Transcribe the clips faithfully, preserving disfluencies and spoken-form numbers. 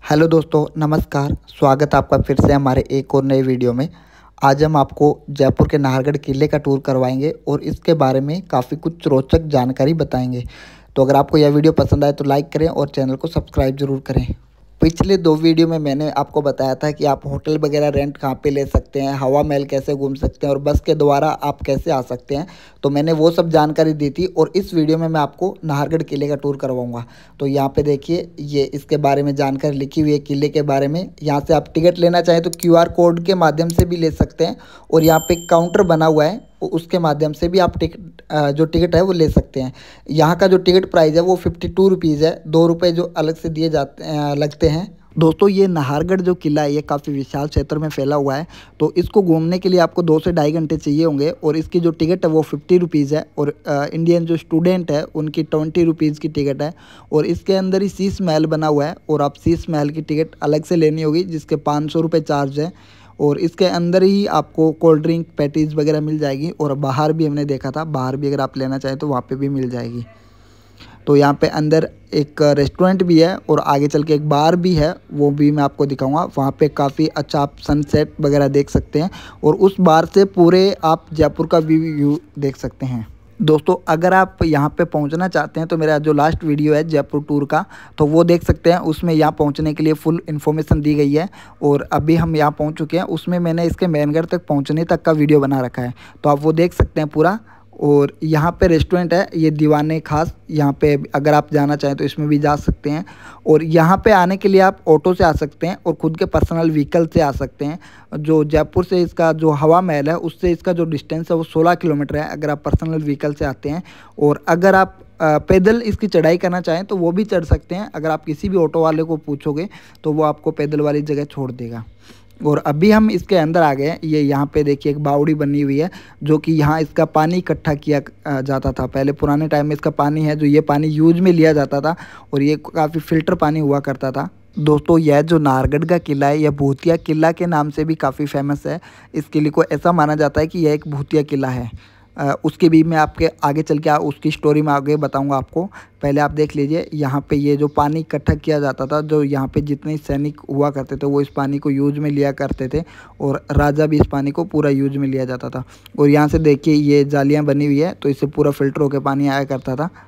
Hello दोस्तों, नमस्कार। स्वागत है आपका फिर से हमारे एक और नए वीडियो में। आज हम आपको जयपुर के नाहरगढ़ किले का टूर करवाएंगे और इसके बारे में काफ़ी कुछ रोचक जानकारी बताएंगे। तो अगर आपको यह वीडियो पसंद आए तो लाइक करें और चैनल को सब्सक्राइब ज़रूर करें। पिछले दो वीडियो में मैंने आपको बताया था कि आप होटल वगैरह रेंट कहाँ पे ले सकते हैं, हवा महल कैसे घूम सकते हैं और बस के द्वारा आप कैसे आ सकते हैं। तो मैंने वो सब जानकारी दी थी और इस वीडियो में मैं आपको नाहरगढ़ किले का टूर करवाऊंगा। तो यहाँ पे देखिए, ये इसके बारे में जानकारी लिखी हुई है किले के बारे में। यहाँ से आप टिकट लेना चाहें तो क्यू आर कोड के माध्यम से भी ले सकते हैं और यहाँ पे एक काउंटर बना हुआ है, उसके माध्यम से भी आप टिकट जो टिकट है वो ले सकते हैं। यहाँ का जो टिकट प्राइस है वो फिफ्टी टू रुपीज़ है, दो रुपये जो अलग से दिए जाते लगते हैं। दोस्तों, ये नाहरगढ़ जो किला है ये काफ़ी विशाल क्षेत्र में फैला हुआ है, तो इसको घूमने के लिए आपको दो से ढाई घंटे चाहिए होंगे और इसकी जो टिकट है वो फिफ्टी रुपीज़ है और आ, इंडियन जो स्टूडेंट है उनकी ट्वेंटी रुपीज़ की टिकट है। और इसके अंदर ही शीश महल बना हुआ है और आप शीश महल की टिकट अलग से लेनी होगी जिसके पाँच सौ रुपये चार्ज है। और इसके अंदर ही आपको कोल्ड ड्रिंक पैटीज़ वगैरह मिल जाएगी और बाहर भी हमने देखा था, बाहर भी अगर आप लेना चाहें तो वहाँ पे भी मिल जाएगी। तो यहाँ पे अंदर एक रेस्टोरेंट भी है और आगे चल के एक बार भी है, वो भी मैं आपको दिखाऊंगा। वहाँ पे काफ़ी अच्छा आप सनसेट वगैरह देख सकते हैं और उस बार से पूरे आप जयपुर का भी व्यू देख सकते हैं। दोस्तों, अगर आप यहाँ पे पहुँचना चाहते हैं तो मेरा जो लास्ट वीडियो है जयपुर टूर का, तो वो देख सकते हैं। उसमें यहाँ पहुँचने के लिए फुल इन्फॉर्मेशन दी गई है और अभी हम यहाँ पहुँच चुके हैं। उसमें मैंने इसके मेनगढ़ तक पहुँचने तक का वीडियो बना रखा है, तो आप वो देख सकते हैं पूरा। और यहाँ पे रेस्टोरेंट है, ये दीवाने खास। यहाँ पे अगर आप जाना चाहें तो इसमें भी जा सकते हैं। और यहाँ पे आने के लिए आप ऑटो से आ सकते हैं और ख़ुद के पर्सनल व्हीकल से आ सकते हैं। जो जयपुर से इसका जो हवा महल है उससे इसका जो डिस्टेंस है वो सोलह किलोमीटर है अगर आप पर्सनल व्हीकल से आते हैं। और अगर आप पैदल इसकी चढ़ाई करना चाहें तो वो भी चढ़ सकते हैं। अगर आप किसी भी ऑटो वाले को पूछोगे तो वो आपको पैदल वाली जगह छोड़ देगा। और अभी हम इसके अंदर आ गए हैं। ये यहाँ पे देखिए एक बावड़ी बनी हुई है जो कि यहाँ इसका पानी इकट्ठा किया जाता था। पहले पुराने टाइम में इसका पानी है जो ये पानी यूज में लिया जाता था और ये काफ़ी फिल्टर पानी हुआ करता था। दोस्तों, यह जो नाहरगढ़ का किला है यह भूतिया किला के नाम से भी काफ़ी फेमस है। इस किले को ऐसा माना जाता है कि यह एक भूतिया किला है। आ, उसके भी मैं आपके आगे चल के उसकी स्टोरी में आगे बताऊंगा आपको। पहले आप देख लीजिए, यहाँ पे ये जो पानी इकट्ठा किया जाता था, जो यहाँ पे जितने सैनिक हुआ करते थे वो इस पानी को यूज में लिया करते थे और राजा भी इस पानी को पूरा यूज में लिया जाता था। और यहाँ से देखिए ये जालियाँ बनी हुई है, तो इससे पूरा फिल्टर होकर पानी आया करता था।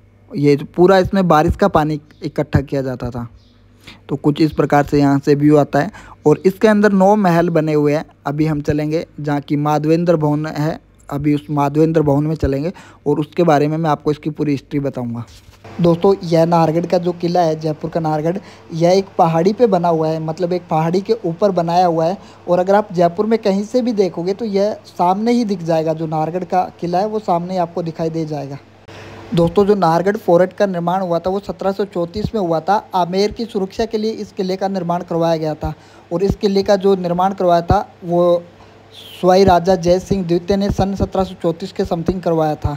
ये पूरा इसमें बारिश का पानी इकट्ठा किया जाता था। तो कुछ इस प्रकार से यहाँ से व्यू आता है। और इसके अंदर नौ महल बने हुए हैं। अभी हम चलेंगे जहाँ की माधवेंद्र भवन है, अभी उस माधवेंद्र भवन में चलेंगे और उसके बारे में मैं आपको इसकी पूरी हिस्ट्री बताऊंगा। दोस्तों, यह नाहरगढ़ का जो किला है, जयपुर का नाहरगढ़, यह एक पहाड़ी पे बना हुआ है, मतलब एक पहाड़ी के ऊपर बनाया हुआ है। और अगर आप जयपुर में कहीं से भी देखोगे तो यह सामने ही दिख जाएगा। जो नाहरगढ़ का किला है वो सामने ही आपको दिखाई दे जाएगा। दोस्तों, जो नाहरगढ़ फोर्ट का निर्माण हुआ था वो सत्रह सौ चौंतीस में हुआ था। आमेर की सुरक्षा के लिए इस किले का निर्माण करवाया गया था और इस किले का जो निर्माण करवाया था वो स्वाई राजा जय सिंह द्वितीय ने सन सत्रह सौ चौंतीस के समथिंग करवाया था।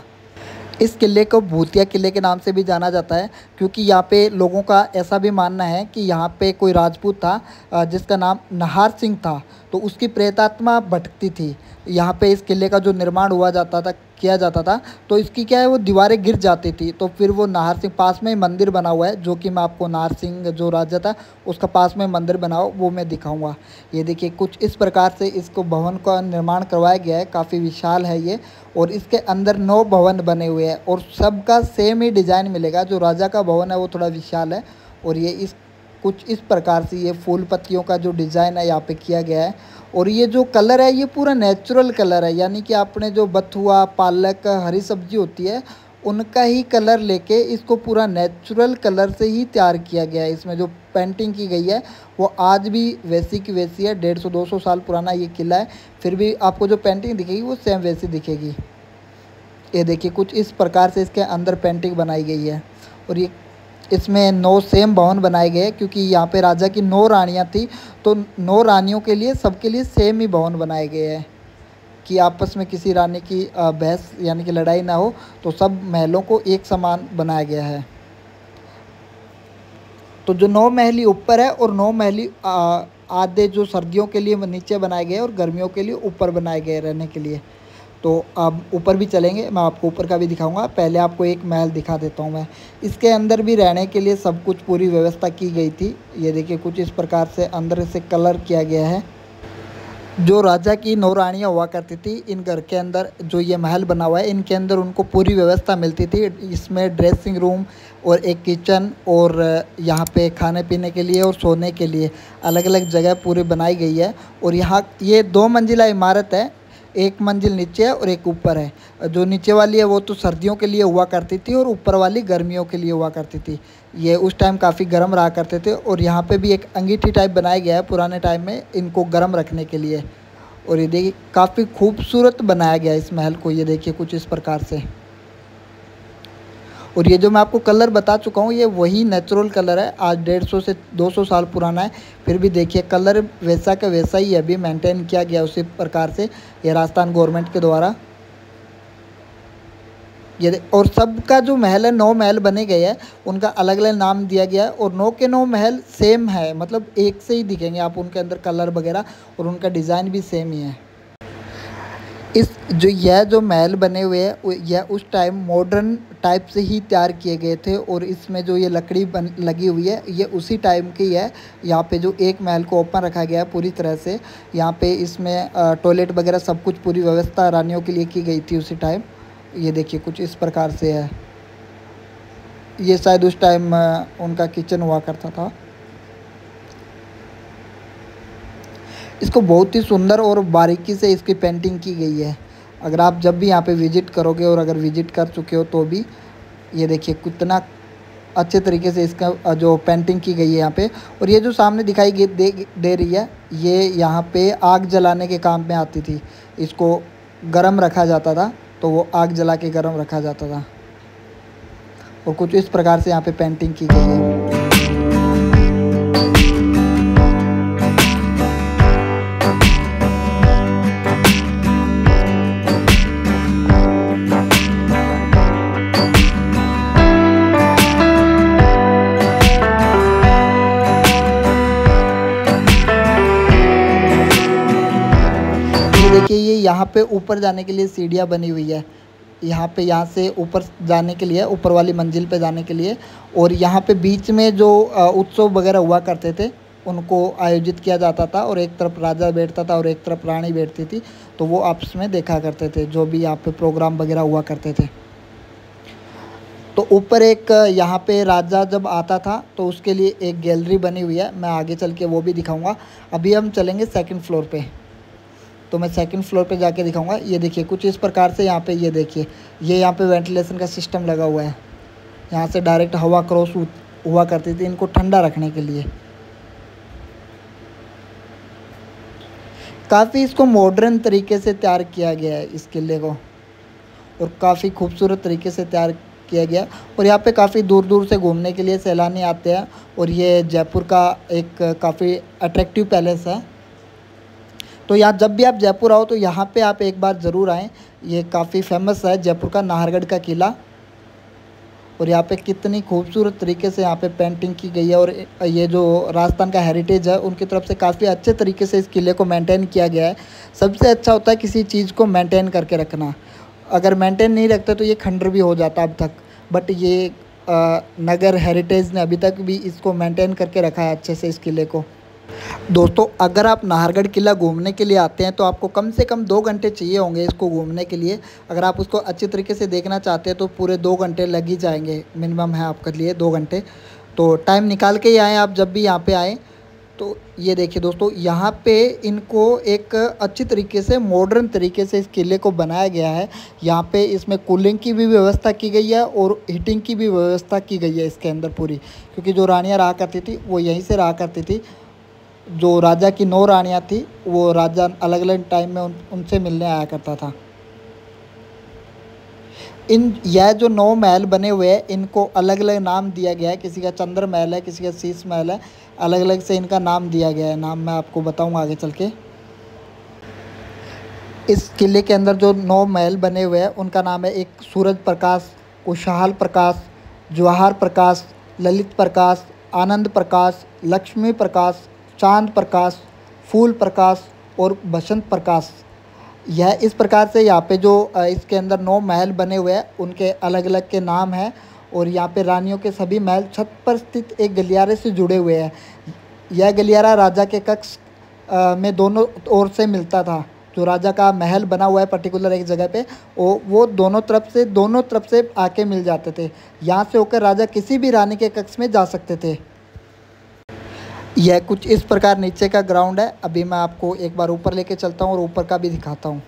इस किले को भूतिया किले के नाम से भी जाना जाता है क्योंकि यहाँ पे लोगों का ऐसा भी मानना है कि यहाँ पे कोई राजपूत था जिसका नाम नाहर सिंह था, तो उसकी प्रेतात्मा भटकती थी। यहाँ पे इस किले का जो निर्माण हुआ जाता था किया जाता था तो इसकी क्या है वो दीवारें गिर जाती थी, तो फिर वो नाहर सिंह, पास में मंदिर बना हुआ है जो कि मैं आपको नाहर सिंह जो राजा था उसका पास में मंदिर बना हो वो मैं दिखाऊंगा। ये देखिए कुछ इस प्रकार से इसको भवन का निर्माण करवाया गया है। काफ़ी विशाल है ये और इसके अंदर नौ भवन बने हुए हैं और सबका सेम ही डिज़ाइन मिलेगा। जो राजा का भवन है वो थोड़ा विशाल है और ये इस कुछ इस प्रकार से ये फूल पत्तियों का जो डिज़ाइन है यहाँ पे किया गया है। और ये जो कलर है ये पूरा नेचुरल कलर है, यानी कि आपने जो बथुआ, पालक, हरी सब्जी होती है उनका ही कलर लेके इसको पूरा नेचुरल कलर से ही तैयार किया गया है। इसमें जो पेंटिंग की गई है वो आज भी वैसी की वैसी है। डेढ़ सौ दो सौ साल पुराना ये किला है, फिर भी आपको जो पेंटिंग दिखेगी वो सेम वैसी दिखेगी। ये देखिए कुछ इस प्रकार से इसके अंदर पेंटिंग बनाई गई है। और ये इसमें नौ सेम भवन बनाए गए क्योंकि यहाँ पे राजा की नौ रानियाँ थी, तो नौ रानियों के लिए सबके लिए सेम ही भवन बनाए गए हैं कि आपस में किसी रानी की बहस यानी कि लड़ाई ना हो, तो सब महलों को एक समान बनाया गया है। तो जो नौ महली ऊपर है और नौ महली आधे जो सर्दियों के लिए नीचे बनाए गए और गर्मियों के लिए ऊपर बनाए गए रहने के लिए। तो अब ऊपर भी चलेंगे, मैं आपको ऊपर का भी दिखाऊंगा। पहले आपको एक महल दिखा देता हूँ मैं। इसके अंदर भी रहने के लिए सब कुछ पूरी व्यवस्था की गई थी। ये देखिए कुछ इस प्रकार से अंदर से कलर किया गया है। जो राजा की नौ रानियाँ हुआ करती थी, इन घर के अंदर जो ये महल बना हुआ है, इनके अंदर उनको पूरी व्यवस्था मिलती थी। इसमें ड्रेसिंग रूम और एक किचन और यहाँ पे खाने पीने के लिए और सोने के लिए अलग अलग जगह पूरी बनाई गई है। और यहाँ ये दो मंजिला इमारत है, एक मंजिल नीचे है और एक ऊपर है। जो नीचे वाली है वो तो सर्दियों के लिए हुआ करती थी और ऊपर वाली गर्मियों के लिए हुआ करती थी। ये उस टाइम काफ़ी गर्म रहा करते थे। और यहाँ पे भी एक अंगीठी टाइप बनाया गया है पुराने टाइम में इनको गर्म रखने के लिए। और ये देखिए काफ़ी खूबसूरत बनाया गया है इस महल को। ये देखिए कुछ इस प्रकार से। और ये जो मैं आपको कलर बता चुका हूँ, ये वही नेचुरल कलर है। आज डेढ़ सौ से दो सौ साल पुराना है, फिर भी देखिए कलर वैसा का वैसा ही अभी मेंटेन किया गया उसी प्रकार से, ये राजस्थान गवर्नमेंट के द्वारा। ये और सबका जो महल है, नौ महल बने गए हैं, उनका अलग अलग नाम दिया गया है। और नौ के नौ महल सेम है, मतलब एक से ही दिखेंगे आप, उनके अंदर कलर वगैरह और उनका डिज़ाइन भी सेम ही है। इस जो यह जो महल बने हुए हैं, यह उस टाइम मॉडर्न टाइप से ही तैयार किए गए थे। और इसमें जो ये लकड़ी बन लगी हुई है, ये उसी टाइम की है। यहाँ पे जो एक महल को ओपन रखा गया है पूरी तरह से। यहाँ पे इसमें टॉयलेट वगैरह सब कुछ पूरी व्यवस्था रानियों के लिए की गई थी उसी टाइम। ये देखिए कुछ इस प्रकार से है। ये शायद उस टाइम उनका किचन हुआ करता था। इसको बहुत ही सुंदर और बारीकी से इसकी पेंटिंग की गई है। अगर आप जब भी यहाँ पे विज़िट करोगे, और अगर विज़िट कर चुके हो तो भी, ये देखिए कितना अच्छे तरीके से इसका जो पेंटिंग की गई है यहाँ पे। और ये जो सामने दिखाई दे दे रही है, ये यहाँ पे आग जलाने के काम में आती थी। इसको गरम रखा जाता था, तो वो आग जला के गरम रखा जाता था। और कुछ इस प्रकार से यहाँ पे पेंटिंग की गई है। देखिए ये यहाँ पे ऊपर जाने के लिए सीढ़ियाँ बनी हुई है। यहाँ पे यहाँ से ऊपर जाने के लिए, ऊपर वाली मंजिल पे जाने के लिए। और यहाँ पे बीच में जो उत्सव वगैरह हुआ करते थे, उनको आयोजित किया जाता था। और एक तरफ राजा बैठता था और एक तरफ रानी बैठती थी, तो वो आपस में देखा करते थे जो भी यहाँ पे प्रोग्राम वगैरह हुआ करते थे। तो ऊपर एक यहाँ पे राजा जब आता था तो उसके लिए एक गैलरी बनी हुई है, मैं आगे चल के वो भी दिखाऊँगा। अभी हम चलेंगे सेकेंड फ्लोर पर, तो मैं सेकंड फ्लोर पे जाके दिखाऊंगा। ये देखिए कुछ इस प्रकार से यहाँ पे, ये देखिए ये यहाँ पे वेंटिलेशन का सिस्टम लगा हुआ है। यहाँ से डायरेक्ट हवा क्रॉस हुआ करती थी इनको ठंडा रखने के लिए। काफ़ी इसको मॉडर्न तरीके से तैयार किया गया है इस किले को, और काफ़ी खूबसूरत तरीके से तैयार किया गया। और यहाँ पे काफ़ी दूर दूर से घूमने के लिए सैलानी आते हैं। और ये जयपुर का एक काफ़ी अट्रैक्टिव पैलेस है। तो यहाँ जब भी आप जयपुर आओ तो यहाँ पे आप एक बार ज़रूर आएँ। ये काफ़ी फेमस है जयपुर का नाहरगढ़ का किला। और यहाँ पे कितनी खूबसूरत तरीके से यहाँ पे पेंटिंग की गई है। और ये जो राजस्थान का हेरिटेज है, उनकी तरफ से काफ़ी अच्छे तरीके से इस किले को मेंटेन किया गया है। सबसे अच्छा होता है किसी चीज़ को मेंटेन करके रखना। अगर मेंटेन नहीं रखते तो ये खंडर भी हो जाता अब तक, बट ये आ, नगर हेरिटेज ने अभी तक भी इसको मेंटेन करके रखा है अच्छे से इस किले को। दोस्तों अगर आप नाहरगढ़ किला घूमने के लिए आते हैं तो आपको कम से कम दो घंटे चाहिए होंगे इसको घूमने के लिए। अगर आप उसको अच्छी तरीके से देखना चाहते हैं तो पूरे दो घंटे लग ही जाएंगे, मिनिमम है आपके लिए दो घंटे। तो टाइम निकाल के ही आएँ आप जब भी यहाँ पे आएँ। तो ये देखिए दोस्तों, यहाँ पे इनको एक अच्छी तरीके से मॉडर्न तरीके से इस किले को बनाया गया है। यहाँ पे इसमें कूलिंग की भी व्यवस्था की गई है और हीटिंग की भी व्यवस्था की गई है इसके अंदर पूरी, क्योंकि जो रानियाँ रहा करती थी वो यहीं से रहा करती थी। जो राजा की नौ रानियाँ थी, वो राजा अलग अलग टाइम में उन उनसे मिलने आया करता था। इन यह जो नौ महल बने हुए हैं, इनको अलग अलग नाम दिया गया है। किसी का चंद्र महल है, किसी का शीश महल है, अलग अलग से इनका नाम दिया गया है। नाम मैं आपको बताऊंगा आगे चल के। इस किले के अंदर जो नौ महल बने हुए हैं उनका नाम है, एक सूरज प्रकाश, कुशाल प्रकाश, जवाहर प्रकाश, ललित प्रकाश, आनंद प्रकाश, लक्ष्मी प्रकाश, चांद प्रकाश, फूल प्रकाश और बसंत प्रकाश। यह इस प्रकार से यहाँ पे जो अ, इसके अंदर नौ महल बने हुए हैं, उनके अलग अलग के नाम हैं। और यहाँ पे रानियों के सभी महल छत पर स्थित एक गलियारे से जुड़े हुए हैं। यह गलियारा राजा के कक्ष अ, में दोनों ओर से मिलता था। जो राजा का महल बना हुआ है पर्टिकुलर एक जगह पे, वो वो दोनों तरफ से दोनों तरफ से आके मिल जाते थे। यहाँ से होकर राजा किसी भी रानी के कक्ष में जा सकते थे। यह कुछ इस प्रकार नीचे का ग्राउंड है। अभी मैं आपको एक बार ऊपर लेके चलता हूँ और ऊपर का भी दिखाता हूँ।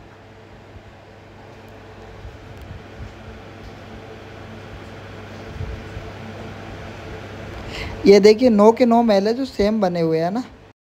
ये देखिए नौ के नौ महल है जो सेम बने हुए हैं ना।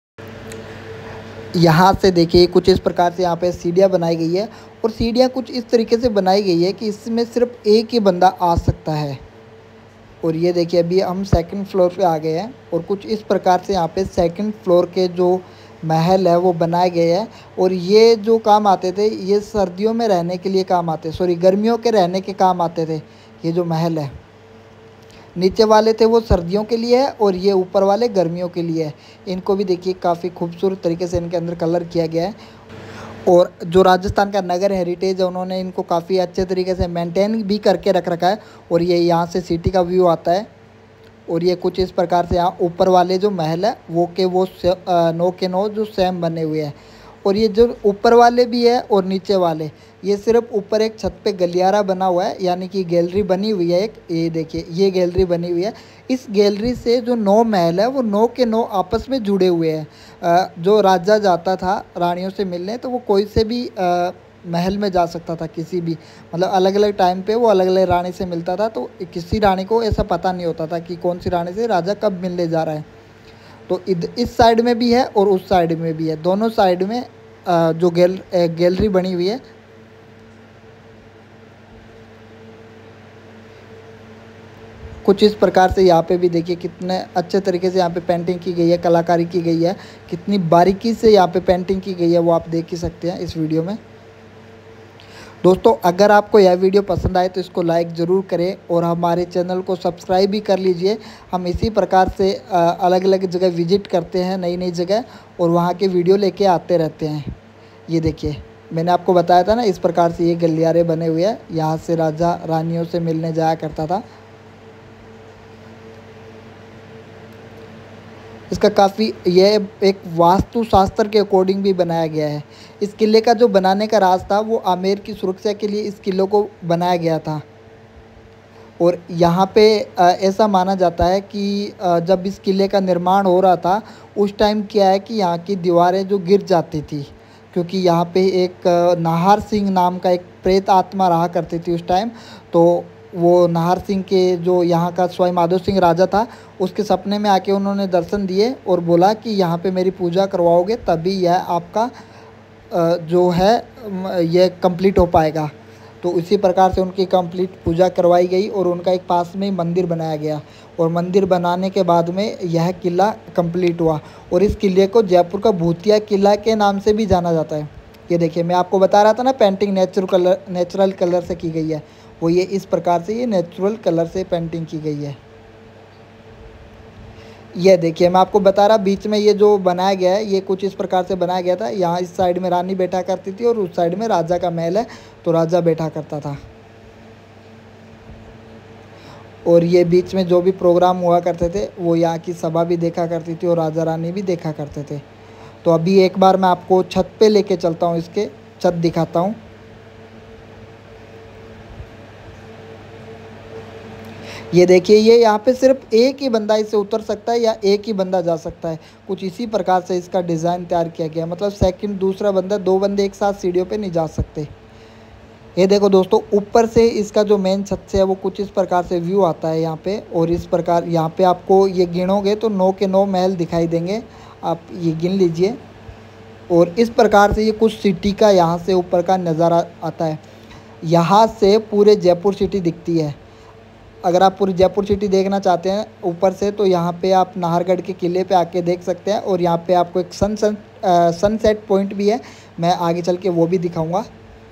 यहाँ से देखिए कुछ इस प्रकार से यहाँ पे सीढ़ियाँ बनाई गई है, और सीढ़ियाँ कुछ इस तरीके से बनाई गई है कि इसमें सिर्फ एक ही बंदा आ सकता है। और ये देखिए अभी हम सेकंड फ्लोर पे आ गए हैं, और कुछ इस प्रकार से यहाँ पे सेकंड फ्लोर के जो महल है वो बनाए गए हैं। और ये जो काम आते थे ये सर्दियों में रहने के लिए काम आते सॉरी गर्मियों के रहने के काम आते थे। ये जो महल है नीचे वाले थे वो सर्दियों के लिए है, और ये ऊपर वाले गर्मियों के लिए है। इनको भी देखिए काफ़ी खूबसूरत तरीके से इनके अंदर कलर किया गया है। और जो राजस्थान का नगर हेरिटेज है उन्होंने इनको काफ़ी अच्छे तरीके से मेंटेन भी करके रख रखा है। और ये यहाँ से सिटी का व्यू आता है। और ये कुछ इस प्रकार से यहाँ ऊपर वाले जो महल है वो के वो नौ के नौ जो सेम बने हुए हैं। और ये जो ऊपर वाले भी है और नीचे वाले, ये सिर्फ ऊपर एक छत पे गलियारा बना हुआ है, यानी कि गैलरी बनी हुई है एक। ये देखिए ये गैलरी बनी हुई है। इस गैलरी से जो नौ महल है वो नौ के नौ आपस में जुड़े हुए हैं। जो राजा जाता था रानियों से मिलने तो वो कोई से भी आ, महल में जा सकता था, किसी भी मतलब अलग अलग टाइम पे वो अलग अलग रानी से मिलता था। तो किसी रानी को ऐसा पता नहीं होता था कि कौन सी रानी से राजा कब मिलने जा रहा है। तो इस साइड में भी है और उस साइड में भी है, दोनों साइड में जो गैल गैलरी बनी हुई है। कुछ इस प्रकार से यहाँ पे भी देखिए कितने अच्छे तरीके से यहाँ पे पेंटिंग की गई है, कलाकारी की गई है, कितनी बारीकी से यहाँ पे पेंटिंग की गई है वो आप देख ही सकते हैं इस वीडियो में। दोस्तों अगर आपको यह वीडियो पसंद आए तो इसको लाइक ज़रूर करें, और हमारे चैनल को सब्सक्राइब भी कर लीजिए। हम इसी प्रकार से अलग अलग जगह विजिट करते हैं, नई नई जगह, और वहाँ के वीडियो लेके आते रहते हैं। ये देखिए मैंने आपको बताया था ना, इस प्रकार से ये गलियारे बने हुए हैं। यहाँ से राजा रानियों से मिलने जाया करता था। इसका काफ़ी यह एक वास्तुशास्त्र के अकॉर्डिंग भी बनाया गया है। इस किले का जो बनाने का राज था वो आमेर की सुरक्षा के लिए इस किले को बनाया गया था। और यहाँ पे ऐसा माना जाता है कि जब इस किले का निर्माण हो रहा था उस टाइम क्या है कि यहाँ की दीवारें जो गिर जाती थी, क्योंकि यहाँ पे एक नाहर सिंह नाम का एक प्रेत आत्मा रहा करती थी उस टाइम। तो वो नाहर सिंह के जो यहाँ का स्वाई माधो सिंह राजा था, उसके सपने में आके उन्होंने दर्शन दिए और बोला कि यहाँ पे मेरी पूजा करवाओगे तभी यह आपका जो है यह कंप्लीट हो पाएगा। तो इसी प्रकार से उनकी कंप्लीट पूजा करवाई गई और उनका एक पास में ही मंदिर बनाया गया। और मंदिर बनाने के बाद में यह किला कंप्लीट हुआ, और इस किले को जयपुर का भूतिया किला के नाम से भी जाना जाता है। ये देखिए मैं आपको बता रहा था ना painting natural colour natural colour से की गई है, वो ये इस प्रकार से ये नेचुरल कलर से पेंटिंग की गई है। ये देखिए मैं आपको बता रहा बीच में ये जो बनाया गया है ये कुछ इस प्रकार से बनाया गया था। यहाँ इस साइड में रानी बैठा करती थी और उस साइड में राजा का महल है, तो राजा बैठा करता था। और ये बीच में जो भी प्रोग्राम हुआ करते थे वो यहाँ की सभा भी देखा करती थी और राजा रानी भी देखा करते थे। तो अभी एक बार मैं आपको छत पे लेके चलता हूँ, इसके छत दिखाता हूँ। ये देखिए ये यहाँ पे सिर्फ एक ही बंदा इसे उतर सकता है या एक ही बंदा जा सकता है। कुछ इसी प्रकार से इसका डिज़ाइन तैयार किया गया, मतलब सेकंड दूसरा बंदा, दो बंदे एक साथ सीढ़ियों पे नहीं जा सकते। ये देखो दोस्तों ऊपर से इसका जो मेन छत से है वो कुछ इस प्रकार से व्यू आता है यहाँ पे। और इस प्रकार यहाँ पे आपको ये गिनोगे तो नौ के नौ महल दिखाई देंगे, आप ये गिन लीजिए। और इस प्रकार से ये कुछ सिटी का यहाँ से ऊपर का नज़ारा आता है। यहाँ से पूरे जयपुर सिटी दिखती है। अगर आप पूरी जयपुर सिटी देखना चाहते हैं ऊपर से तो यहाँ पे आप नाहरगढ़ के किले पे आके देख सकते हैं। और यहाँ पे आपको एक सन सन सनसेट पॉइंट भी है, मैं आगे चल के वो भी दिखाऊंगा।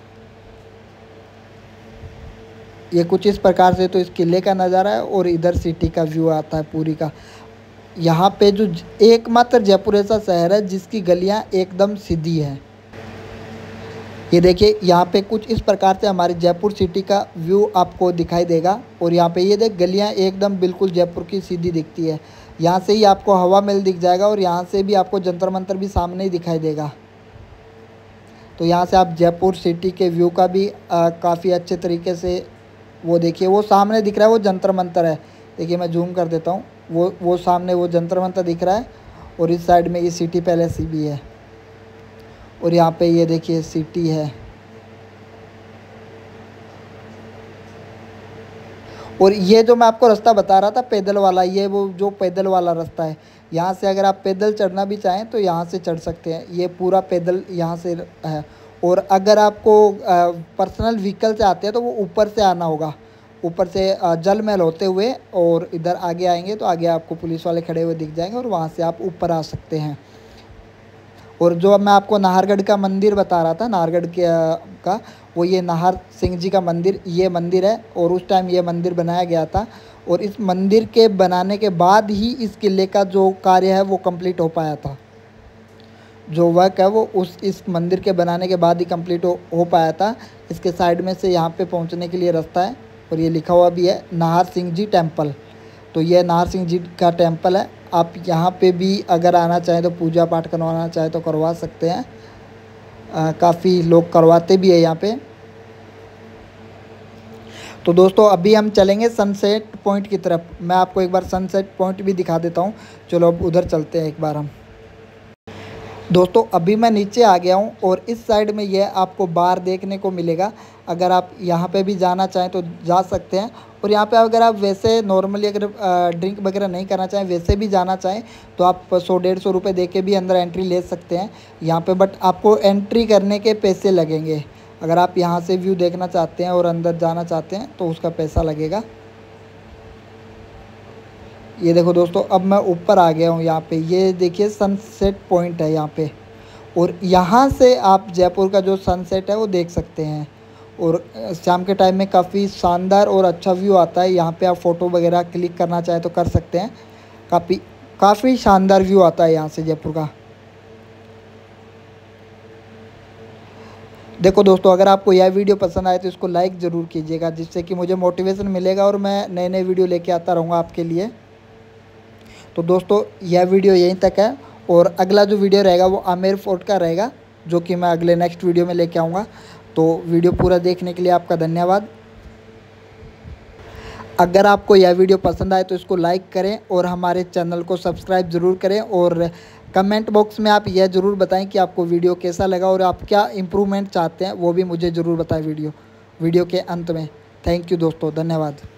ये कुछ इस प्रकार से तो इस किले का नज़ारा है, और इधर सिटी का व्यू आता है पूरी का। यहाँ पे जो एकमात्र जयपुर ऐसा शहर है जिसकी गलियाँ एकदम सीधी हैं। ये देखिए यहाँ पे कुछ इस प्रकार से हमारे जयपुर सिटी का व्यू आपको दिखाई देगा। और यहाँ पे ये देख गलियाँ एकदम बिल्कुल जयपुर की सीधी दिखती है। यहाँ से ही आपको हवा महल दिख जाएगा और यहाँ से भी आपको जंतर मंतर भी सामने ही दिखाई देगा। तो यहाँ से आप जयपुर सिटी के व्यू का भी काफ़ी अच्छे तरीके से वो देखिए, वो सामने दिख रहा है, वो जंतर मंतर है। देखिए मैं जूम कर देता हूँ, वो वो सामने वो जंतर मंतर दिख रहा है और इस साइड में ये सिटी पैलेस भी है। और यहाँ पे ये देखिए सिटी है। और ये जो मैं आपको रास्ता बता रहा था पैदल वाला, ये वो जो पैदल वाला रास्ता है, यहाँ से अगर आप पैदल चढ़ना भी चाहें तो यहाँ से चढ़ सकते हैं। ये पूरा पैदल यहाँ से है। और अगर आपको पर्सनल व्हीकल से आते हैं तो वो ऊपर से आना होगा, ऊपर से जल महल होते हुए और इधर आगे आएंगे तो आगे आपको पुलिस वाले खड़े हुए दिख जाएंगे और वहाँ से आप ऊपर आ सकते हैं। और जो अब मैं आपको नाहरगढ़ का मंदिर बता रहा था, नाहरगढ़ के का वो ये नाहर सिंह जी का मंदिर, ये मंदिर है। और उस टाइम ये मंदिर बनाया गया था और इस मंदिर के बनाने के बाद ही इस किले का जो कार्य है वो कंप्लीट हो पाया था। जो वर्क है वो उस इस मंदिर के बनाने के बाद ही कंप्लीट हो, हो पाया था। इसके साइड में से यहाँ पे पहुँचने के लिए रास्ता है और ये लिखा हुआ भी है नाहर सिंह जी टेम्पल। तो ये नाहर सिंह जी का टेम्पल है। आप यहाँ पे भी अगर आना चाहें तो पूजा पाठ करवाना चाहें तो करवा सकते हैं। काफ़ी लोग करवाते भी है यहाँ पे। तो दोस्तों अभी हम चलेंगे सनसेट पॉइंट की तरफ। मैं आपको एक बार सनसेट पॉइंट भी दिखा देता हूँ। चलो अब उधर चलते हैं एक बार हम। दोस्तों अभी मैं नीचे आ गया हूँ और इस साइड में यह आपको बार देखने को मिलेगा। अगर आप यहाँ पे भी जाना चाहें तो जा सकते हैं। और यहाँ पे अगर आप वैसे नॉर्मली अगर ड्रिंक वगैरह नहीं करना चाहें, वैसे भी जाना चाहें तो आप सौ डेढ़ सौ रुपये दे के भी अंदर एंट्री ले सकते हैं यहाँ पे। बट आपको एंट्री करने के पैसे लगेंगे। अगर आप यहाँ से व्यू देखना चाहते हैं और अंदर जाना चाहते हैं तो उसका पैसा लगेगा। ये देखो दोस्तों अब मैं ऊपर आ गया हूँ यहाँ पे। ये देखिए सनसेट पॉइंट है यहाँ पे और यहाँ से आप जयपुर का जो सनसेट है वो देख सकते हैं। और शाम के टाइम में काफ़ी शानदार और अच्छा व्यू आता है। यहाँ पे आप फ़ोटो वगैरह क्लिक करना चाहें तो कर सकते हैं। काफ़ी काफ़ी शानदार व्यू आता है यहाँ से जयपुर का। देखो दोस्तों अगर आपको यह वीडियो पसंद आए तो इसको लाइक ज़रूर कीजिएगा, जिससे कि मुझे मोटिवेशन मिलेगा और मैं नए नए वीडियो लेके आता रहूँगा आपके लिए। तो दोस्तों यह वीडियो यहीं तक है और अगला जो वीडियो रहेगा वो आमेर फोर्ट का रहेगा, जो कि मैं अगले नेक्स्ट वीडियो में लेके आऊँगा। तो वीडियो पूरा देखने के लिए आपका धन्यवाद। अगर आपको यह वीडियो पसंद आए तो इसको लाइक करें और हमारे चैनल को सब्सक्राइब ज़रूर करें। और कमेंट बॉक्स में आप यह ज़रूर बताएं कि आपको वीडियो कैसा लगा और आप क्या इम्प्रूवमेंट चाहते हैं, वो भी मुझे ज़रूर बताएं वीडियो वीडियो के अंत में। थैंक यू दोस्तों, धन्यवाद।